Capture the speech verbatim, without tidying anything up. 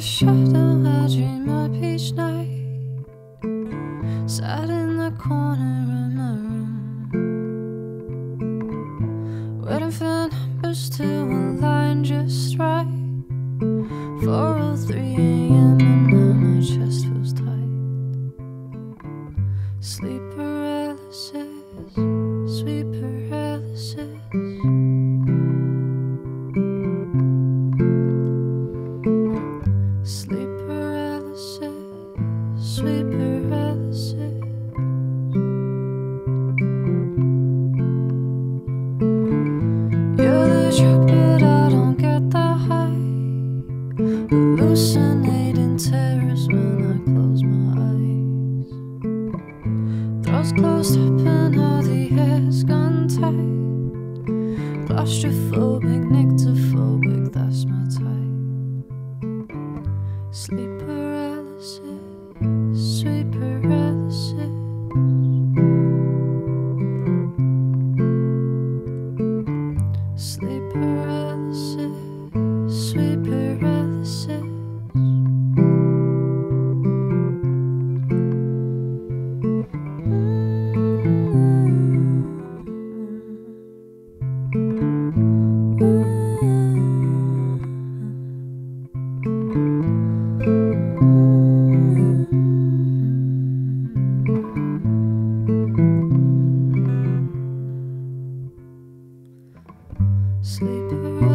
shadow, I dream up each night, sat in the corner of my room, waiting for numbers to align just right. four oh three a m and now my chest feels tight. Sleep paralysis, sweet paralysis. Sleep paralysis, sweet paralysis. You're the drug, but I don't get the high. Hallucinating terrors when I close my eyes. Throats closed up and all the air's gone tight. Claustrophobic, nyctophobic, that's my type. Sleep paralysis, sweet paralysis. Sleep paralysis, sweet paralysis. Sleep paralysis.